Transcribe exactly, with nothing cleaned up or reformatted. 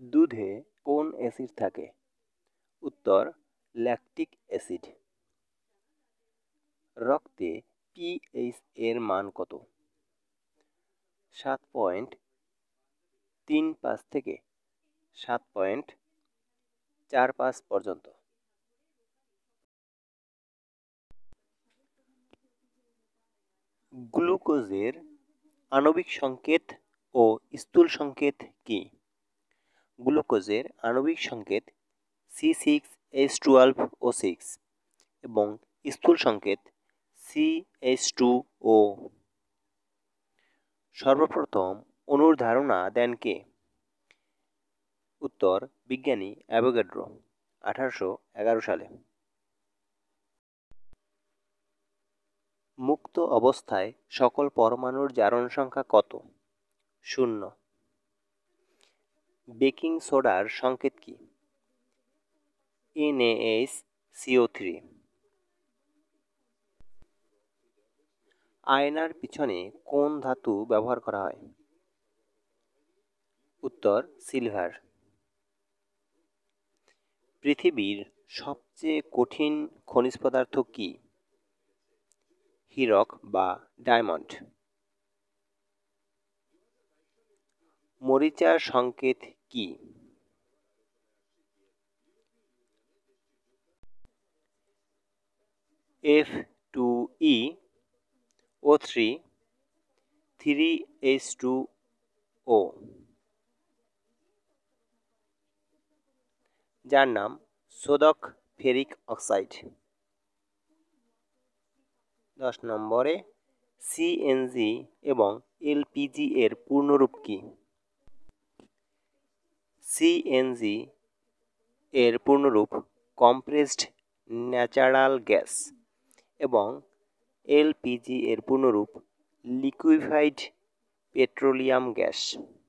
দুধে কোন অ্যাসিড থাকে? উত্তর ল্যাকটিক অ্যাসিড। রক্তে পিএইচ এর মান কত? সাত পয়েন্ট তিন পাঁচ থেকে সাত পয়েন্ট চার পাঁচ পর্যন্ত। গ্লুকোজের আণবিক সংকেত ও স্থূল সংকেত কি? গ্লুকোজের আণবিক সংকেত C six H twelve O six এবং স্থূল সংকেত সি এইচ টু ও। সর্বপ্রথম অণুর ধারণা দেন কে? উত্তর বিজ্ঞানী অ্যাভোগাড্রো, আঠারোশো এগারো সালে। মুক্ত অবস্থায় সকল পরমাণুর জারণ সংখ্যা কত? শূন্য। বেকিং সোডার সংকেত কি? N A H C O three. আয়নার পিছনে কোন ধাতু ব্যবহার করা হয়? উত্তর সিলভার। পৃথিবীর সবচেয়ে কঠিন খনিজ পদার্থ কি? হীরক বা ডায়মন্ড। মরিচার সংকেত কি? F two E O three three H two O, যার নাম সোদক ফেরিক অক্সাইড। দশ নম্বরে সিএনজি এবং এলপিজি এর পূর্ণরূপ কি? সিএনজি এর পূর্ণরূপ কম্প্রেসড ন্যাচারাল গ্যাস এবং এলপিজি এর পূর্ণরূপ লিকুইফাইড পেট্রোলিয়াম গ্যাস।